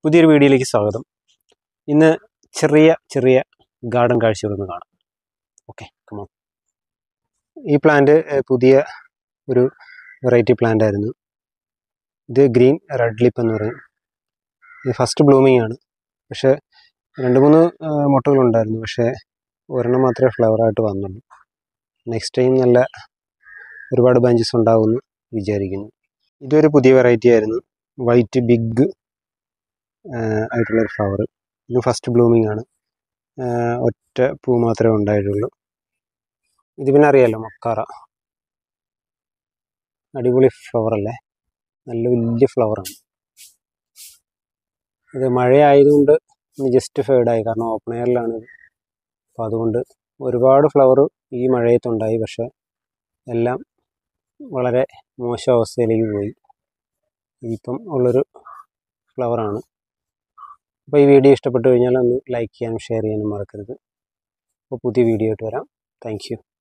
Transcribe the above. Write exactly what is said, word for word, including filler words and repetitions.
പുതിയൊരു വീഡിയോയിലേക്ക് സ്വാഗതം. ഇന്ന് ചെറിയ ചെറിയ ഗാർഡൻ കാഴ്ചകളൊന്ന് കാണാം. Okay, come on. ഈ പ്ലാന്റ് പുതിയ ഒരു വെറൈറ്റി പ്ലാന്റ് ആയിരുന്നു. ഇത് ഗ്രീൻ റെഡ് ലിപ്പ് എന്ന് പറയും. ഇത് ഫസ്റ്റ് ബ്ലൂമിങ് ആണ്. പക്ഷേ രണ്ട് മൂന്ന് മുട്ടകളുണ്ടായിരുന്നു. പക്ഷേ ഒരെണ്ണം മാത്രമേ ഫ്ലവറായിട്ട് വന്നുള്ളൂ. നെക്സ്റ്റ് ടൈം നല്ല ഒരുപാട് ബഞ്ചസ് ഉണ്ടാകുമെന്ന് വിചാരിക്കുന്നു. ഇതൊരു പുതിയ വെറൈറ്റി ആയിരുന്നു. വൈറ്റ് ബിഗ് ആയിട്ടുള്ളൊരു ഫ്ലവർ. ഇത് ഫസ്റ്റ് ബ്ലൂമിങ് ആണ്. ഒറ്റ പൂ മാത്രമേ ഉണ്ടായിട്ടുള്ളൂ. ഇത് പിന്നെ അറിയാമല്ലോ, മക്കാറ. അടിപൊളി ഫ്ലവർ അല്ലേ, നല്ല വലിയ ഫ്ലവറാണ്. ഇത് മഴയായതുകൊണ്ട് ജസ്റ്റ് ഫേഡായി, കാരണം ഓപ്പൺ എയറിലാണ്. അപ്പോൾ അതുകൊണ്ട് ഒരുപാട് ഫ്ലവർ ഈ മഴയത്തുണ്ടായി. പക്ഷേ എല്ലാം വളരെ മോശം അവസ്ഥയിലേക്ക് പോയി. ഇതിപ്പം ഉള്ളൊരു ഫ്ലവറാണ്. അപ്പോൾ ഈ വീഡിയോ ഇഷ്ടപ്പെട്ടു കഴിഞ്ഞാൽ ഒന്ന് ലൈക്ക് ചെയ്യാനും ഷെയർ ചെയ്യാനും മറക്കരുത്. അപ്പോൾ പുതിയ വീഡിയോ ആയിട്ട് വരാം. Thank U.